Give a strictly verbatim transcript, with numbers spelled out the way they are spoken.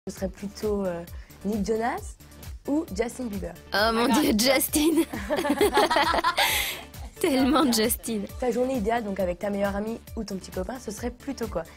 Ce serait plutôt euh, Nick Jonas ou Justin Bieber. Oh mon Dieu, Justin. Tellement Justin. Ta journée idéale, donc avec ta meilleure amie ou ton petit copain, ce serait plutôt quoi?